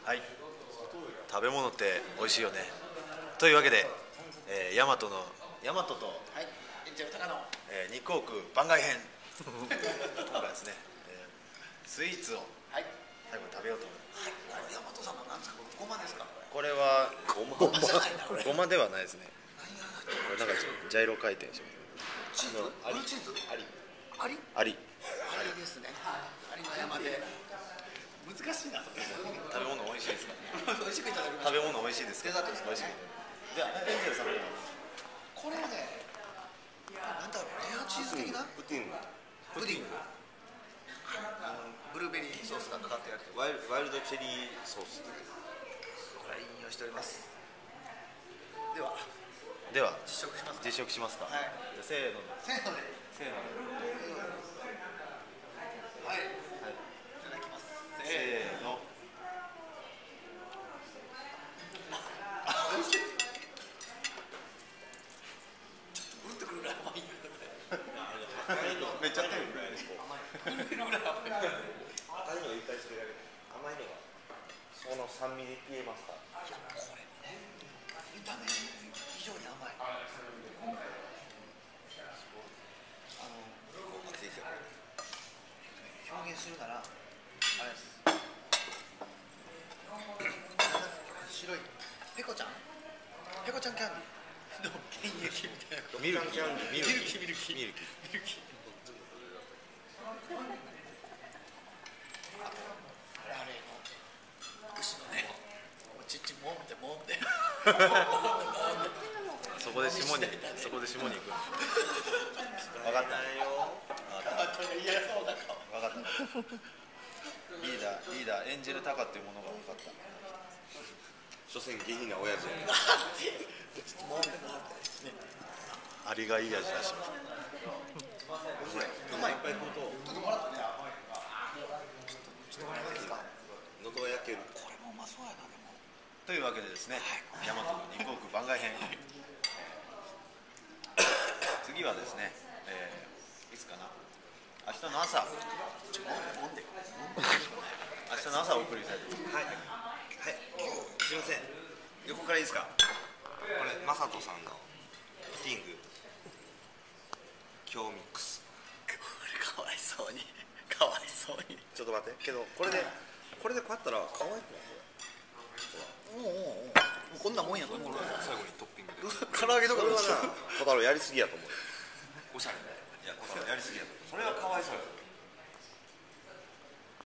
はい、食べ物って美味しいよね。というわけで、ヤマトと、 はい、エンジェル高野、 肉多く番外編今回ですね、スイーツをはい、 最後に食べようと思います。 はい、大和さんのなんですか、ごまですか。 これはごまじゃないな、これ。 ごまではないですね。 何がこれなんかジャイロ回転します。 チーズ、ブルーチーズ、 アリアリ、 アリアリですね。アリの山で。難しいな。 食べ物美味しいですか。 美味しくいただきました。 食べ物美味しいですか。 デザートですか。 美味しい。じゃあエンジェルさんもこれはね、なんだろう、レアチーズ的なプティング、 プディング、ブルーベリーソースがかかってるやつ。 ワイルドチェリーソース。 これいい匂いしております。では実食しますか。 実食しますか。 はい。 じゃあせーのせーので。 せーのはい。いただきます。 せーの。 美味しい。ちょっとうるってくるぐらい甘いよ。 めっちゃ食べるぐらいです。 うるってくるぐらい甘い。 赤いのをいっぱいするだけで甘いのがその酸味で消えますから。 いや、これね、見た目以上に甘い。表現するなら、あれです。白いペコちゃんキャンディーの原液みたいな。 ミルキーミルキー。あれの牛のね、おちちもんでそこで霜に行く。分かったよ。 嫌そうな顔。 分かった。リーダーエンジェルタカっていうものが分かった。 所詮下品な親父やね。 アリがいい味出します。 うまい。いっぱい食うと。ちょっともらってね。ちょっともらっていいですか。 喉が焼ける。 これもうまそうやな。でも。 というわけでですね、ヤマトの肉多く番外編。次はですね、いつかな。明日の朝。明日の朝お送りしたいと思います。 はい。はい。すいません。横からいいですか。これマサトさんのプティング強ミックス。 これかわいそうに。 ちょっと待って。けどこれでこうやったら可愛くない？ もうこんなもんやと思う。 最後にトッピングで。 唐揚げとかこれはな、小太郎やりすぎやと思う。 おしゃれ。 いや、小太郎やりすぎやと思う。それはかわいそうやと思う。